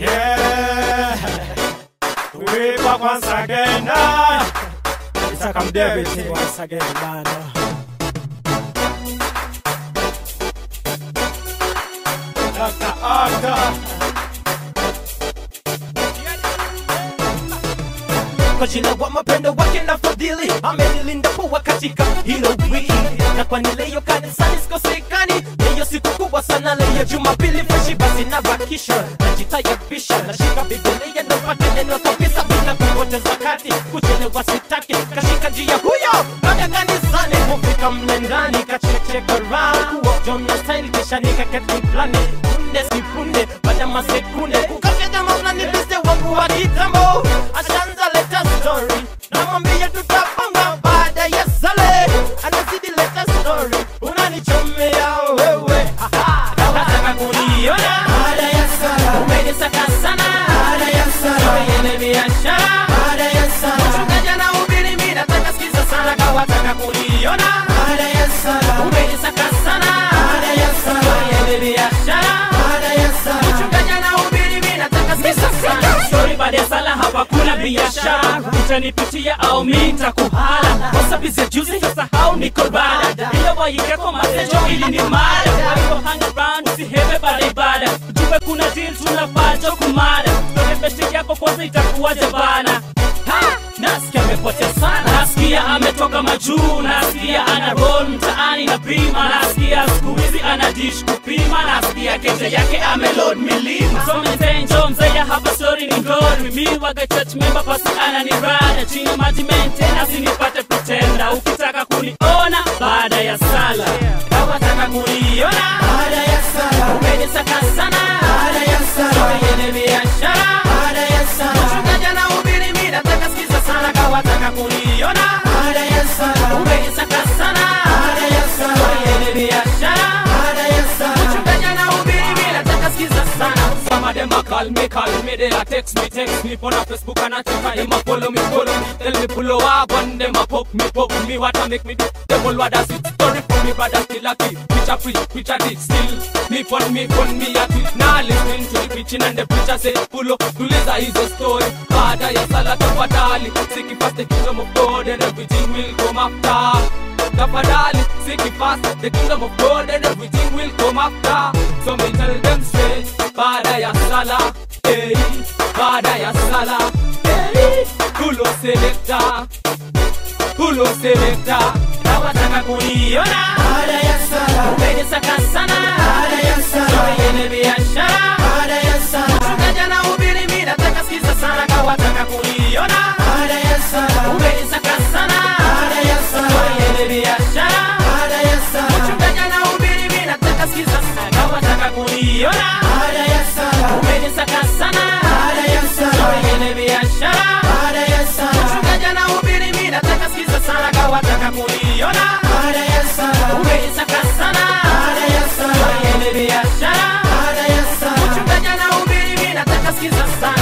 Yeah, we back once again. It's a Camp David thing once again, man. Dr. Arthur. Kwa jina wa mapendo wake na fadhili amenilinda kwa katika hilo wiki, na kwa nileo kanisani sikosekani. Leo siku kubwa sana, leo Jumapili freshi, basi na vakisha najitayabisha, nashika Biblia ndo pate neno kabisa bila kupoteza wakati. Kuchelewa sitaki, kashika njia huyo naga kanisani, kufika mle ndani kacheche Quran kuojona style, kisha nikaketi plani punde sipunde baada masekunde kukafya maulani biste wangu wa kitambo ashanza leta story, namwambia tutapanga baada ya sale, anazidi leta story, unanichomea wewe nataka kuniona baada ya sala, umenisaka sana baada ya sala, yeye biashara baada ya sala, mchungaji anahubiri mimi nataka sikiza sana, kawataka kuniona baada ya sala, umenisaka sana baada ya sala, yeye biashara baada ya sala, mchungaji anahubiri mimi nataka sikiza sana. Story baada ya sala, hapa kuna biashara, utanipitia au mimi nitakuhala, wasabizi juzi sasahau niko bada, ile waike kwa masejo ili ni mada, kwa hiyo hang around usihebe baada ibada, ujue kuna deal tunafanya kumada, toke besti yako kwanza itakuwaje bana. Nasikia amepotea sana, nasikia ametoka majuu, nasikia ana roll mtaani na bima, nasikia siku hizi ana dish kupima, nasikia keja yake ameload milima. So mtenjo mzeya hapa story ni glory, mimi waga church member pasi ana ni rada, chini maji maintain asinipate pretender, ukitaka kuniona baada ya sala, kawataka kuniona baada ya sala, umenisaka sana baada ya sala, yeye biashara baada ya sala, mchungaji anahubiri mimi nataka sikiza sana, kawataka kuniona baada ya sala, umenisaka sana baada ya sala, yeye biashara baada ya sala, mchungaji anahubiri mimi nataka sikiza sana. Some of them call me, they text me, on Facebook and I think I follow me, tell me pull up on them, poke me, what I make me do, devil what does it, story for me, but I still lucky, preach a dick, still, me, I tweet, now listening to the preaching and the preacher say, pull up, to Liza is a story, Father, yes, Allah, Tapadali, seeking fast the kingdom of God, and everything will come after. Tapadali, seeking fast the kingdom of God, and everything will come after. So me tell them straight, Father, ya sala, hey, Father, ya sala, hey, pulo selecta, kawataka kuniona baada ya sala, umenisaka sana baada ya sala, yeye biashara baada ya sala, mchungaji anahubiri mimi nataka sikiza sana, kawataka kuniona baada ya sala, umenisaka sana baada ya sala, yeye biashara baada ya sala, mchungaji anahubiri mimi nataka sikiza sana, kawataka kuniona baada ya sala, umenisaka sana baada ya sala, yeye biashara baada ya sala, mchungaji anahubiri mimi nataka sikiza sana, kawataka kuniona baada ya sala, umenisaka sana baada ya sala, yeye biashara baada ya sala, mchungaji anahubiri mimi nataka sikiza sana.